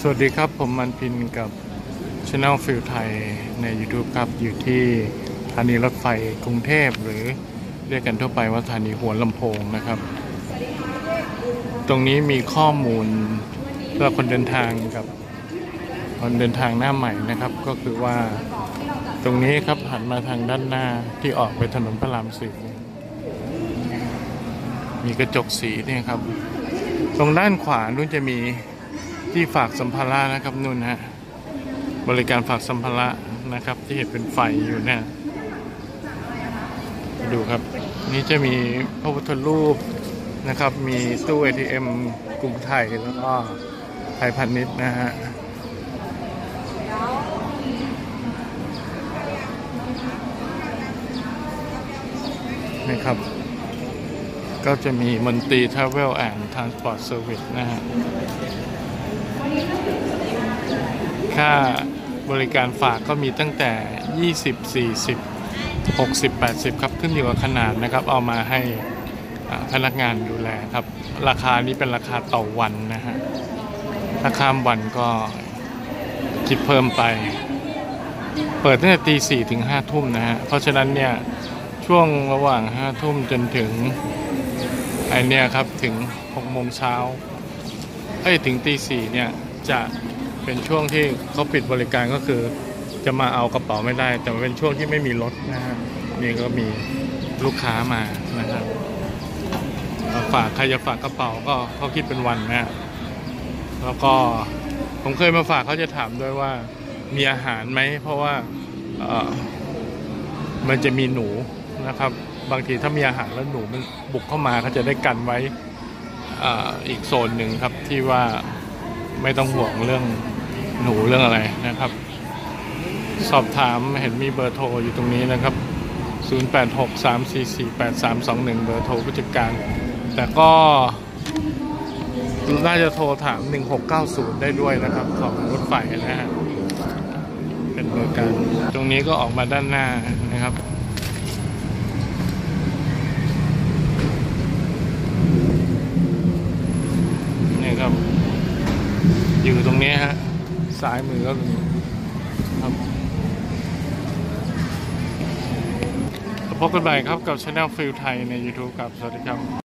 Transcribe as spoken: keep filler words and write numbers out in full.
สวัสดีครับผมมันพินกับ Channel ฟิลไทยใน YouTube ครับอยู่ที่สถานีรถไฟกรุงเทพหรือเรียกกันทั่วไปว่าสถานีหัวลำโพงนะครับตรงนี้มีข้อมูลเพื่อคนเดินทางกับคนเดินทางหน้าใหม่นะครับก็คือว่าตรงนี้ครับหันมาทางด้านหน้าที่ออกไปถนนพระรามสี่มีกระจกสีเนี่ยครับตรงด้านขวานู้นจะมีที่ฝากสัมภาระนะครับนู่นฮะบริการฝากสัมภาระนะครับที่เห็นเป็นไฟอยู่เนี่ยดูครับนี่จะมีพระพุทธรูปนะครับมีตู้ เอ ที เอ็ม กรุงไทยแล้วก็ไทยพาณิชย์นะฮะนี่ครับก็จะมีมนตรี Travel and Transport Service นะฮะค่าบริการฝากก็มีตั้งแต่ยี่สิบ สี่สิบ หกสิบ แปดสิบครับขึ้นอยู่กับขนาดนะครับเอามาให้พนักงานดูแลครับราคานี้เป็นราคาต่อวันนะฮะถ้าข้ามวันก็คิดเพิ่มไปเปิดตั้งแต่ตีสี่ถึงห้าทุ่มนะฮะเพราะฉะนั้นเนี่ยช่วงระหว่างห้าทุ่มจนถึงไอเนี่ยครับถึงหกโมงเช้าเอ้ยถึงตีสี่เนี่ยจะเป็นช่วงที่เขาปิดบริการก็คือจะมาเอากระเป๋าไม่ได้แต่เป็นช่วงที่ไม่มีรถนะฮะนี่ก็มีลูกค้ามานะครับฝากใครจะฝากกระเป๋าก็เขาคิดเป็นวันนะแล้วก็ผมเคยมาฝากเขาจะถามด้วยว่ามีอาหารไหมเพราะว่าเอ่อมันจะมีหนูนะครับบางทีถ้ามีอาหารแล้วหนูมันบุกเข้ามาเขาจะได้กันไว้ออีกโซนหนึ่งครับที่ว่าไม่ต้องห่วงเรื่องหนูเรื่องอะไรนะครับสอบถามเห็นมีเบอร์โทรอยู่ตรงนี้นะครับศูนย์ แปด หก สาม สี่ สี่ แปด สาม สอง หนึ่งเบอร์โทรผู้จัดการแต่ก็น่าจะโทรถามหนึ่งหกเก้าศูนย์ได้ด้วยนะครับของรถไฟนะฮะเป็นเบอร์การตรงนี้ก็ออกมาด้านหน้านะครับนี่ครับอยู่ตรงนี้ฮะซ้ายมือก็มีครับพบกันใหม่ครับกับ Channel ฟิลไทยใน YouTube ครับสวัสดีครับ